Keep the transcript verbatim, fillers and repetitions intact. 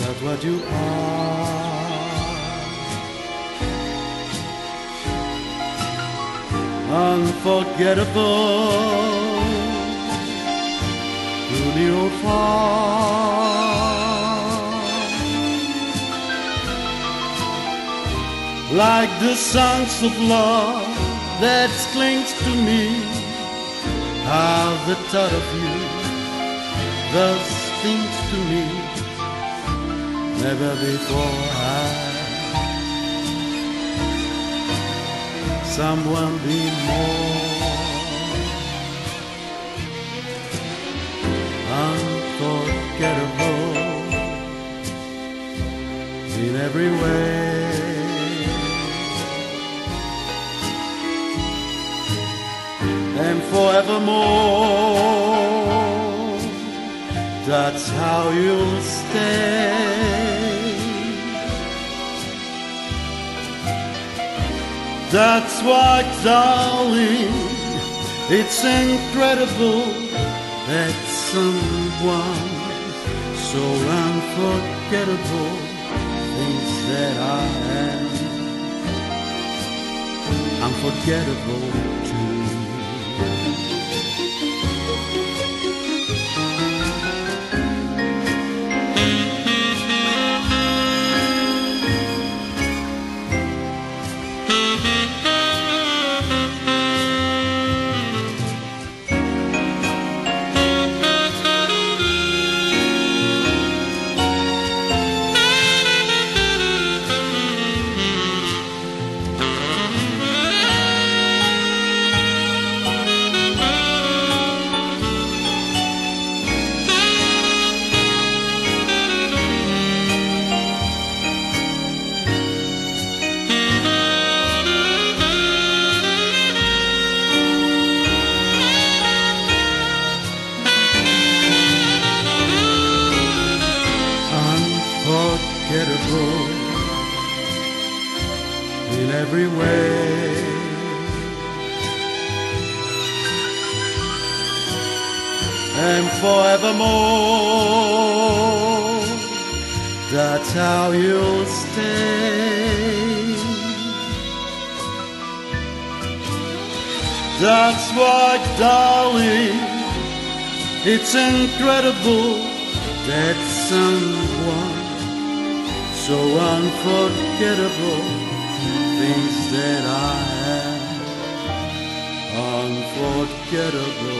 That's what you are. Unforgettable, through near or far, like the songs of love that clings to me. How the thought of you thus things to me. Never before had someone been more unforgettable in every way. And forevermore, that's how you'll stay. That's why, darling, it's incredible that someone so unforgettable thinks that I am unforgettable too. Unforgettable in every way, and forevermore, that's how you'll stay. That's why, darling, it's incredible that someone so unforgettable thinks that I am unforgettable.